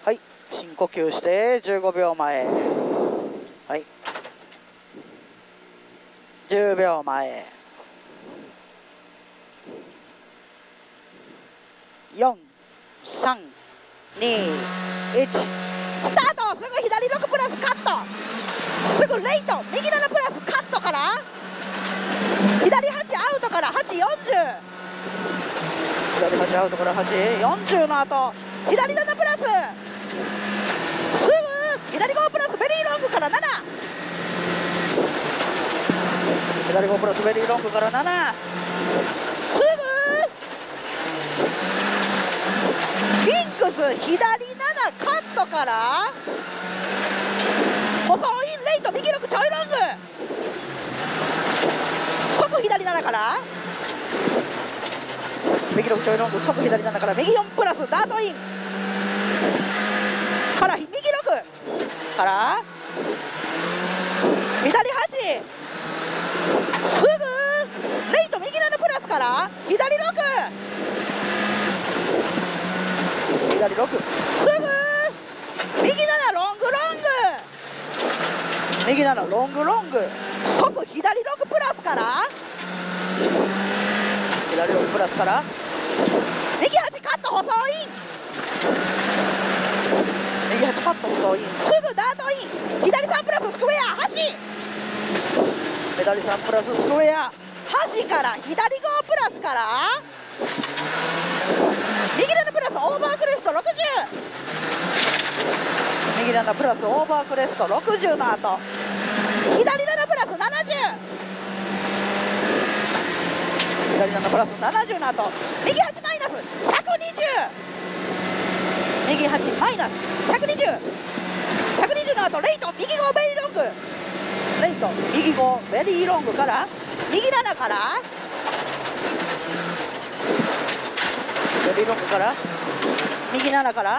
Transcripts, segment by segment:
はい、深呼吸して15秒前。はい、10秒前。4、3、2、1、スタート。すぐ左6プラスカット。すぐレイト右7プラスカットから左8アウトから840、左8アウトから840の後左7プラス、すぐ左5プラスベリーロングから7、左5プラスベリーロングから7、すぐキングス左7カットから細インレイト右6ちょいロング、即左7から右6ちょいロング、即左7から右4プラスダートインから右6から左8、すぐレイト右7プラスから左6、左6、すぐ右7ロングロング、右7ロングロング、即左6プラスから左6プラスから右8カット細イン、右8カット細イン、すぐダートイン左3プラススクエア端、左3プラススクエア端から左5プラスから右7プラスオーバークレスト60、右7プラスオーバークレスト60の後左7プラス70、左7プラス70の後右8マイナス120、右8マイナス120、120の後レイト右5ベリーロング、レイト右5ベリーロングから右7からベリーロングから右7から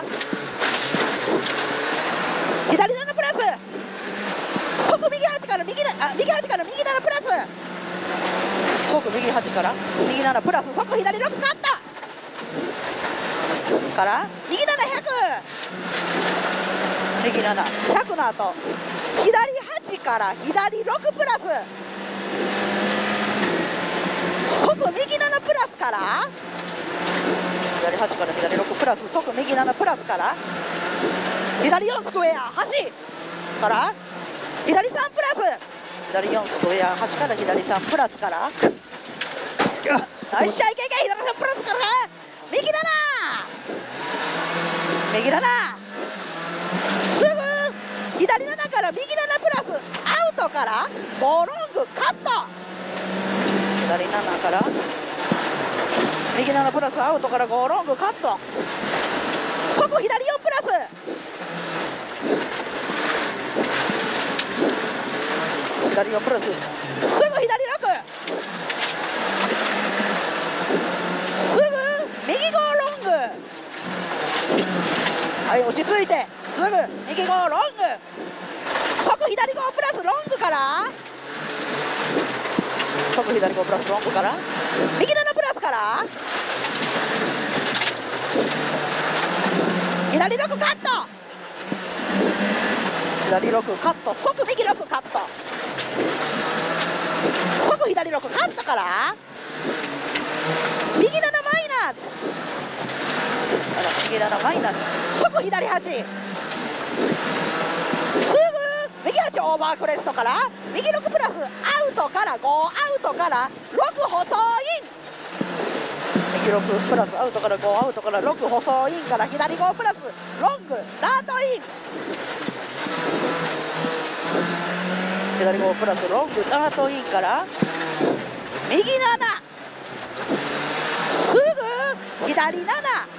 左7プラス、即右8から右8から右7プラス、即右8から右7プラス、即左6カットから右7 100、右7 100の後左8から左6プラス、即右7プラスから左8から左6プラス、即右7プラスから左4スクエア端から左3プラス、左4スクエア端から左3プラスからナイスシャイケケ左3プラスから右7右7、すぐ左7から右7プラスアウトから5ロングカット、左7から右7プラスアウトから5ロングカット、即左4プラス、左4プラス、すぐ左6、すぐ右5ロング、はい落ち着いて、すぐ右5ロング、即左5プラスロングから即左5プラスロングから右7プラスから左6カット、左6カット、即右6カット、即左6カットから右7マイナス、右7マイナス、即左8、すぐ右8オーバークレストから右6プラスアウトから5アウトから6細イン、右6プラスアウトから5アウトから6細インから左5プラスロングダートイン、左5プラスロングダートインから右7、すぐ左7、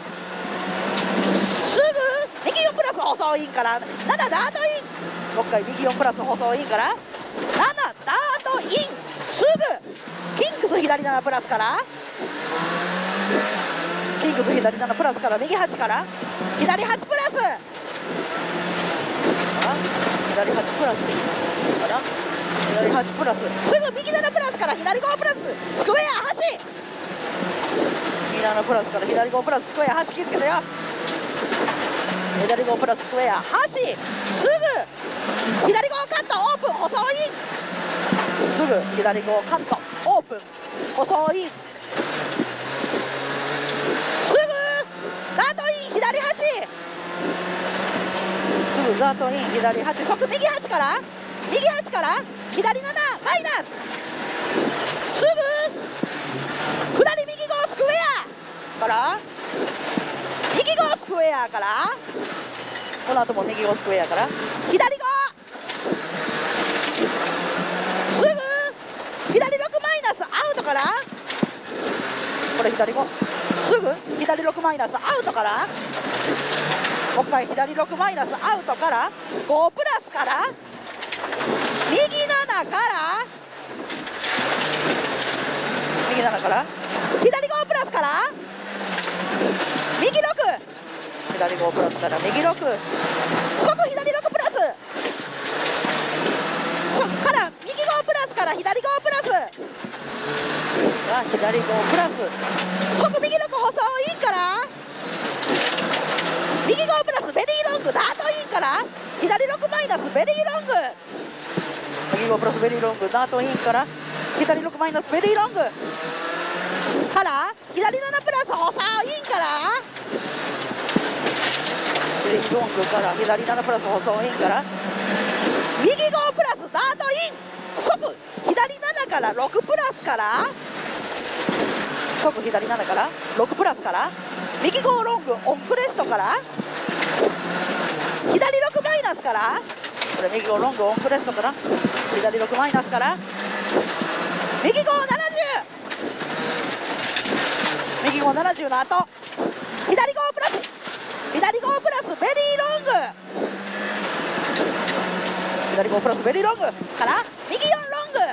すぐ右4プラス細インから7ダートイン、6回右4プラス細インから7ダートイン、すぐキングス左7プラスからキングス左7プラスから右8から左8プラス左8プラスから左8プラス、すぐ右7プラスから左5プラススクエア端、右7プラスから左5プラススクエア端、気をつけてよ、 左5プラススクエア端すぐ左5カットオープン細いすぐ左5カットオープン細いすぐダートイン左8すぐダートイン左8即右8から右8から左7マイナスすぐ下り右5スクエアから右5スクエアからこの後も右5スクエアから左5すぐ左6マイナスアウトからこれ左5すぐ左6マイナスアウトからもう一回左6マイナスアウトから5プラスから右7から右7から左5プラスから右6左5プラスから右6即左6プラスから右5プラスから左5プラス左5プラス即右6細いから右5プラスベリーロングダートインから左6マイナスベリーロング右5プラスベリーロングダートインから左6マイナスベリーロングから左7プラス細インからベリーロングから左7プラス細インから右5プラスダートイン即左7から6プラスから即左7から6プラスから右5ロングオンクレストから左6マイナスからこれ右5ロングオンクレストから左6マイナスから右570右570の後左5プラス左5プラスベリーロング左5プラスベリーロングから右4ロング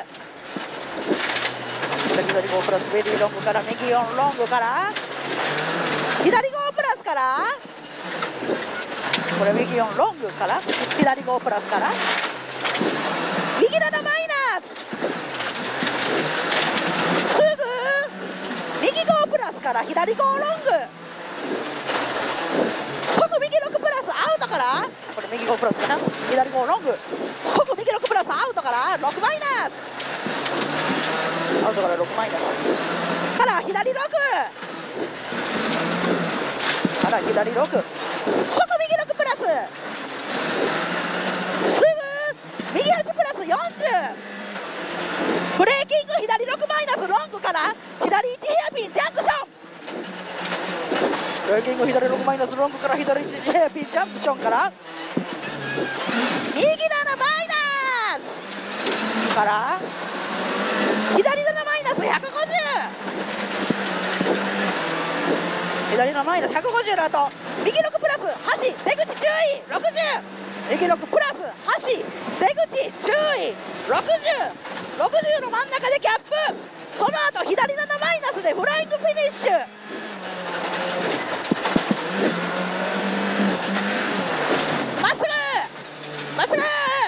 左5プラスベリーロングから右4ロングから左5プラスからこれ右4ロングから左5プラスから右7マイナスすぐ右5プラスから左5ロング即右6プラスアウトからこれ右5プラスかな左5ロング即右6プラスアウトから6マイナスアウトから6マイナスから左6から左6即右6プラスすぐ右8プラス40ブレーキング左6マイナスロングから左1ヘアピンジャンクションブレーキング左6マイナスロングから左1ヘアピンジャンクションから右7マイナスから左7マイナス150左7マイナス150の後右6プラス端出口注意60右6プラス端出口注意60の真ん中でギャップその後左7マイナスでフライングフィニッシュまっすぐまっすぐ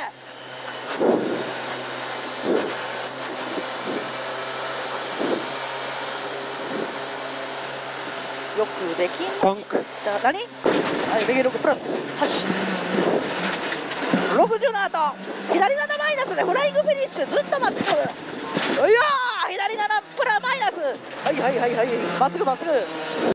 よくできました何右6プラス端60の後左7マイナスでフライングフィニッシュずっとまっすぐいやー左7プラマイナスはいまっすぐまっすぐ